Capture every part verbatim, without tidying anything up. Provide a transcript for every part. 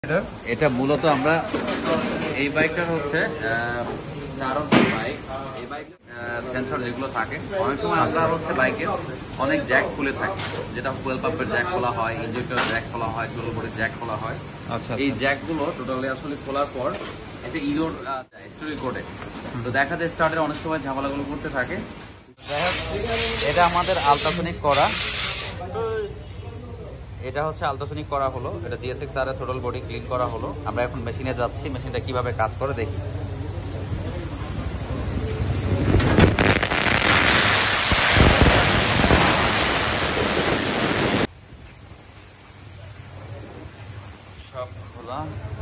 এটা মূলত আমরা এই বাইকটা হচ্ছে চারক বাইক। এই বাইক সেন্সর যেগুলো থাকে অনেক সময় আমরা হচ্ছে বাইকের অনেক জ্যাক খুলে থাকি, যেটা ফুয়েল পাম্পের জ্যাক খোলা হয়, ইঞ্জেক্টর জ্যাক খোলা হয়, টোটাল বডির জ্যাক খোলা হয়। আচ্ছা, এই জ্যাকগুলো টোটালি আসলে খোলার পর একটা ইরোর স্টোরি কোডে তো দেখা যায় স্টার্টের অনেক সময় ঝামেলাগুলো করতে থাকে। এটা আমাদের আলট্রাসনিক করা, এটা হচ্ছে আলট্রাসনিক করা হলো, এটা জিএসএক্স আর টোটাল বডি ক্লিন করা হলো। আমরা এখন মেশিনে যাচ্ছি, মেশিনটা কিভাবে কাজ করে দেখি। সব খোলা,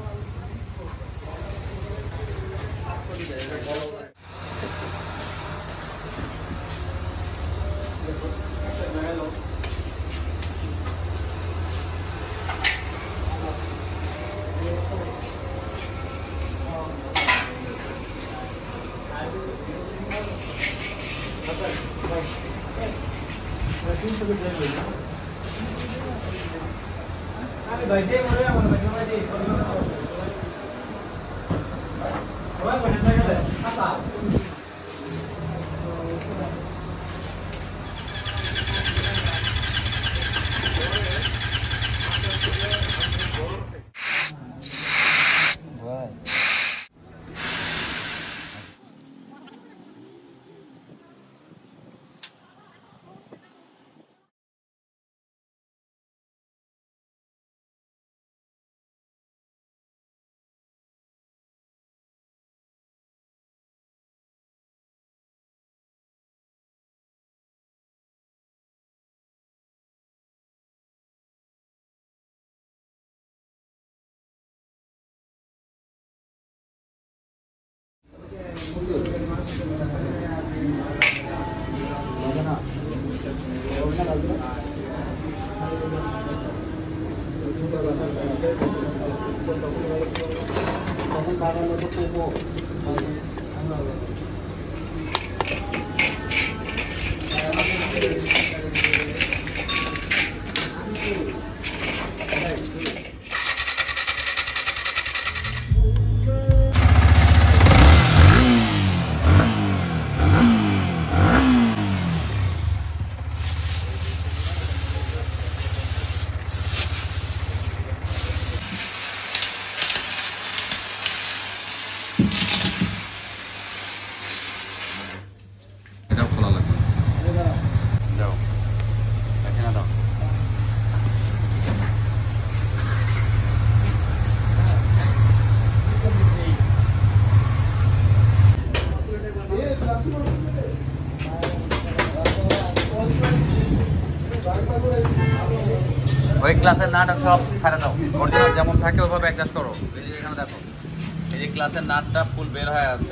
ওই ক্লাসের নাটটা সব ছাড়া দাও, অরিজিনাল যেমন থাকে ওইভাবে অ্যাডজাস্ট করো। এই যে এখানে দেখো, এই যে ক্লাসের নাটটা ফুল বের হয়ে আছে,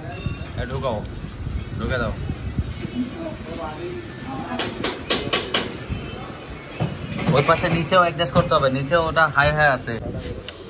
ঢুকাও, ঢুকে দাও। ওই পাশে নিচেও অ্যাডজাস্ট করতে হবে, নিচেও ওটা হাই হাই আছে।